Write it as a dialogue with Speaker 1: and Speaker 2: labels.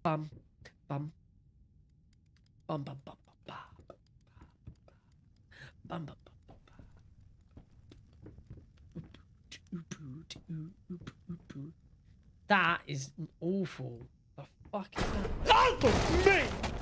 Speaker 1: Bum, bum, bum, bum, bum, bum, bum, bum, bum. That is awful. The fuck is that? Oh, me!